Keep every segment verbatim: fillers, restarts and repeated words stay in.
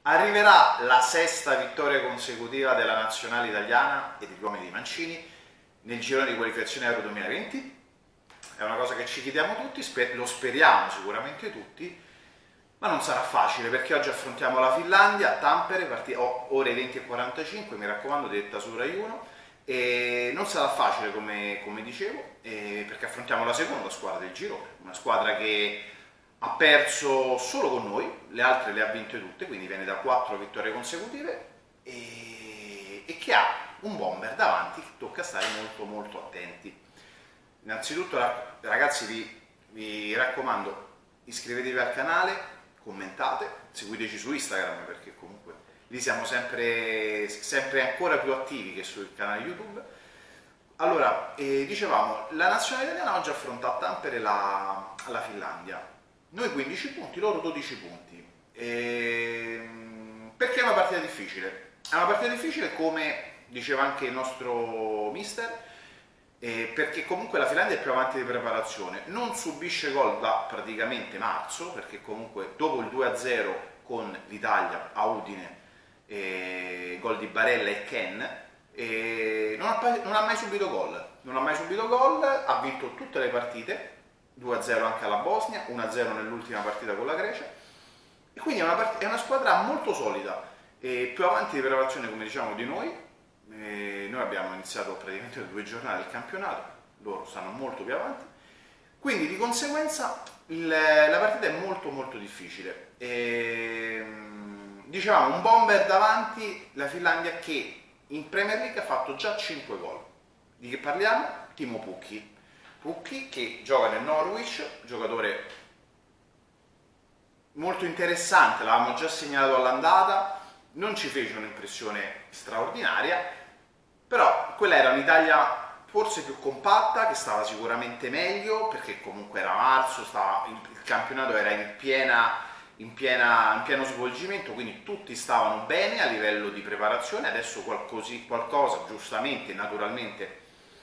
Arriverà la sesta vittoria consecutiva della nazionale italiana e degli uomini di Mancini nel girone di qualificazione Euro duemilaventi? È una cosa che ci chiediamo tutti, lo speriamo sicuramente tutti, ma non sarà facile perché oggi affrontiamo la Finlandia a Tampere, ore venti e quarantacinque, mi raccomando, diretta su Rai uno, e non sarà facile come, come dicevo, perché affrontiamo la seconda squadra del girone, una squadra che ha perso solo con noi, le altre le ha vinte tutte, quindi viene da quattro vittorie consecutive e, e che ha un bomber davanti che tocca stare molto molto attenti. Innanzitutto ragazzi vi, vi raccomando, iscrivetevi al canale, commentate, seguiteci su Instagram perché comunque lì siamo sempre, sempre ancora più attivi che sul canale YouTube. Allora, eh, dicevamo, la nazionale italiana oggi affronta a Tampere la, la Finlandia. Noi quindici punti, loro dodici punti. E... Perché è una partita difficile? È una partita difficile, come diceva anche il nostro mister, eh, perché comunque la Finlandia è più avanti di preparazione, non subisce gol da praticamente marzo, perché comunque dopo il due a zero con l'Italia a Udine, eh, gol di Barella e Ken, eh, non, ha, non ha mai subito gol, non ha mai subito gol, ha vinto tutte le partite, due a zero anche alla Bosnia, uno a zero nell'ultima partita con la Grecia, e quindi è una, part- è una squadra molto solida, e più avanti di preparazione come diciamo di noi. E noi abbiamo iniziato praticamente due giornate del campionato, loro stanno molto più avanti, quindi di conseguenza il, la partita è molto molto difficile. E, dicevamo un bomber davanti, la Finlandia che in Premier League ha fatto già cinque gol. Di che parliamo? Timo Pukki. Pukki che gioca nel Norwich, giocatore molto interessante, l'avevamo già segnalato all'andata, non ci fece un'impressione straordinaria, però quella era un'Italia forse più compatta, che stava sicuramente meglio, perché comunque era marzo, stava, il campionato era in, piena, in, piena, in pieno svolgimento, quindi tutti stavano bene a livello di preparazione. Adesso qualcosi, qualcosa, giustamente, naturalmente,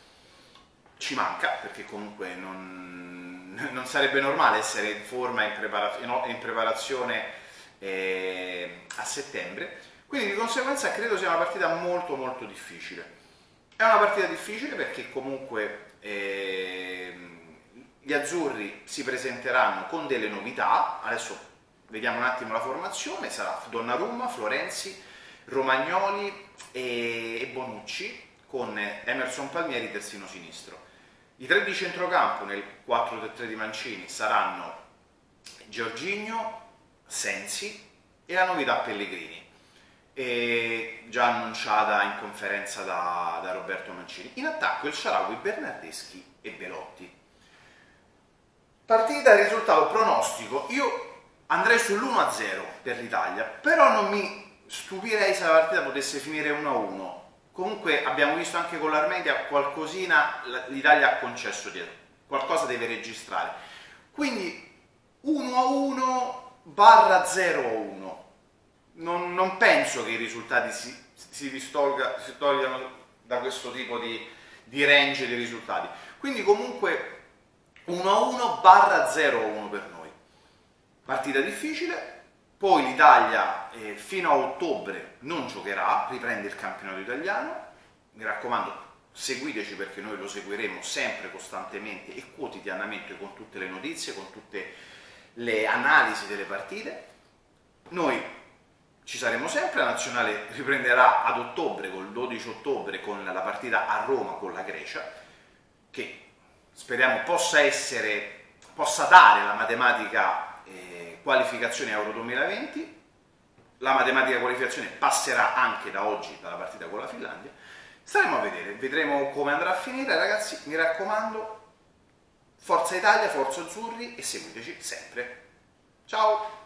ci manca, perché comunque non, non sarebbe normale essere in forma in, prepara, in preparazione eh, a settembre, quindi di conseguenza credo sia una partita molto molto difficile. È una partita difficile perché comunque eh, gli azzurri si presenteranno con delle novità. Adesso vediamo un attimo la formazione: sarà Donnarumma, Florenzi, Romagnoli e, e Bonucci, con Emerson Palmieri terzino sinistro. I tre di centrocampo nel quattro tre tre di Mancini saranno Jorginho, Sensi e la novità Pellegrini, e già annunciata in conferenza da, da Roberto Mancini. In attacco il Shaarawy, Bernardeschi e Belotti. Partita, risultato pronostico, io andrei sull'uno a zero per l'Italia, però non mi stupirei se la partita potesse finire uno a uno. Comunque abbiamo visto anche con l'Armenia qualcosina l'Italia ha concesso dietro, qualcosa deve registrare, quindi uno a uno barra zero a uno. Non, non penso che i risultati si, si, distolga, si togliano da questo tipo di, di range di risultati, quindi comunque uno a uno barra zero a uno per noi. Partita difficile. Poi l'Italia eh, fino a ottobre non giocherà, riprende il campionato italiano. Mi raccomando, seguiteci perché noi lo seguiremo sempre, costantemente e quotidianamente, con tutte le notizie, con tutte le analisi delle partite. Noi ci saremo sempre, la nazionale riprenderà ad ottobre, col dodici ottobre, con la partita a Roma con la Grecia, che speriamo possa essere, possa dare la matematica eh, qualificazione Euro duemilaventi. La matematica qualificazione passerà anche da oggi dalla partita con la Finlandia. Staremo a vedere, vedremo come andrà a finire. Ragazzi, mi raccomando, forza Italia, forza Azzurri e seguiteci sempre. Ciao!